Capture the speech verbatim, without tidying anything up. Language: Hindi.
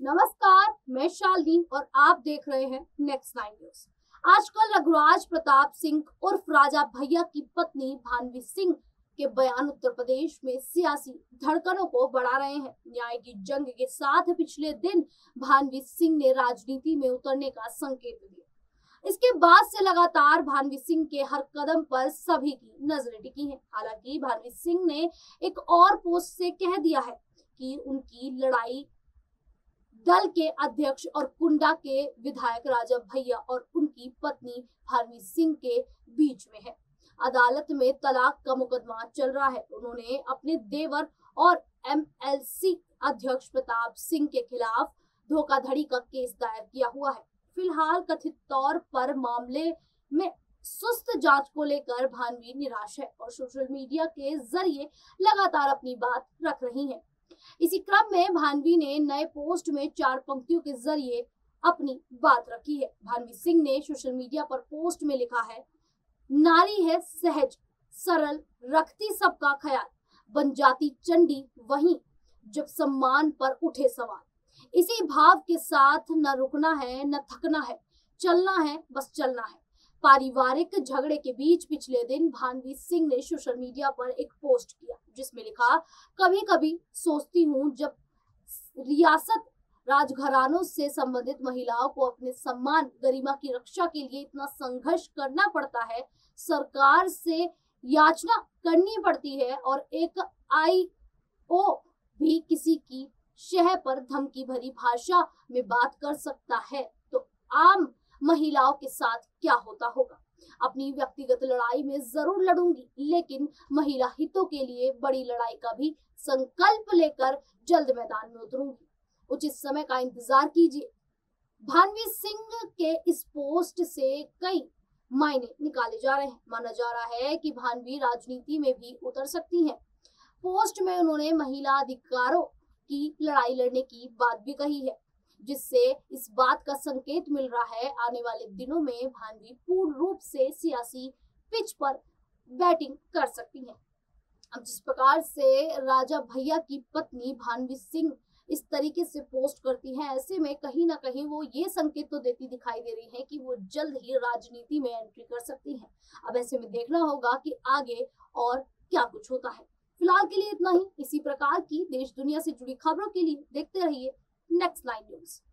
नमस्कार, मैं शालिनी और आप देख रहे हैं नेक्स्ट नाइन न्यूज। आजकल रघुराज प्रताप सिंह उर्फ राजा भैया की पत्नी भानवी सिंह के बयान उत्तर प्रदेश में सियासी धड़कनों को बढ़ा रहे हैं। न्याय की जंग के साथ पिछले दिन भानवी सिंह ने राजनीति में उतरने का संकेत दिया। इसके बाद से लगातार भानवी सिंह के हर कदम पर सभी की नजरें टिकी हैं। हालांकि भानवी सिंह ने एक और पोस्ट से कह दिया है कि उनकी लड़ाई दल के अध्यक्ष और कुंडा के विधायक राजा भैया और उनकी पत्नी भानवी सिंह के बीच में है। अदालत में तलाक का मुकदमा चल रहा है। उन्होंने अपने देवर और एमएलसी अध्यक्ष प्रताप सिंह के खिलाफ धोखाधड़ी का केस दायर किया हुआ है। फिलहाल कथित तौर पर मामले में सुस्त जांच को लेकर भानवी निराश है और सोशल मीडिया के जरिए लगातार अपनी बात रख रही हैं। इसी क्रम में भानवी ने नए पोस्ट में चार पंक्तियों के जरिए अपनी बात रखी है। भानवी सिंह ने सोशल मीडिया पर पोस्ट में लिखा है, नारी है सहज सरल, रखती सबका ख्याल, बन जाती चंडी वहीं जब सम्मान पर उठे सवाल। इसी भाव के साथ न रुकना है न थकना है, चलना है बस चलना है। पारिवारिक झगड़े के बीच पिछले दिन भानवी सिंह ने सोशल मीडिया पर एक पोस्ट किया जिसमें लिखा, कभी कभी सोचती हूँ जब रियासत राजघरानों से संबंधित महिलाओं को अपने सम्मान गरिमा की रक्षा के लिए इतना संघर्ष करना पड़ता है, सरकार से याचना करनी पड़ती है और एक आई ओ भी किसी की शह पर धमकी भरी भाषा में बात कर सकता है तो आम महिलाओं के साथ क्या होता होगा। अपनी व्यक्तिगत लड़ाई में जरूर लड़ूंगी, लेकिन महिला हितों के लिए बड़ी लड़ाई का भी संकल्प लेकर जल्द मैदान में उतरूंगी। उचित समय का इंतजार कीजिए। भानवी सिंह के इस पोस्ट से कई मायने निकाले जा रहे हैं। माना जा रहा है कि भानवी राजनीति में भी उतर सकती हैं। पोस्ट में उन्होंने महिला अधिकारों की लड़ाई लड़ने की बात भी कही है, जिससे इस बात का संकेत मिल रहा है आने वाले दिनों में भानवी पूर्ण रूप से सियासी पिच पर बैटिंग कर सकती हैं। अब जिस प्रकार से राजा भैया की पत्नी भानवी सिंह इस तरीके से पोस्ट करती हैं, ऐसे में कहीं ना कहीं वो ये संकेत तो देती दिखाई दे रही है कि वो जल्द ही राजनीति में एंट्री कर सकती हैं। अब ऐसे में देखना होगा कि आगे और क्या कुछ होता है। फिलहाल के लिए इतना ही। इसी प्रकार की देश दुनिया से जुड़ी खबरों के लिए देखते रहिए नेक्स्ट नाइन न्यूज।